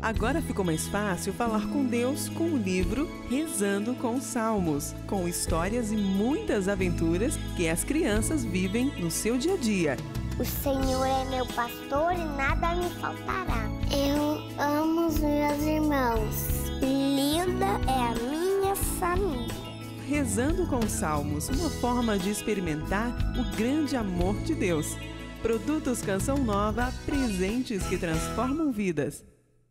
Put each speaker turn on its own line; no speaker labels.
Agora ficou mais fácil falar com Deus com o livro Rezando com os Salmos, com histórias e muitas aventuras que as crianças vivem no seu dia a dia.
O Senhor é meu pastor e nada me faltará. Eu amo os meus irmãos. Linda é a minha família.
Rezando com os Salmos, uma forma de experimentar o grande amor de Deus. Produtos Canção Nova, presentes que transformam vidas.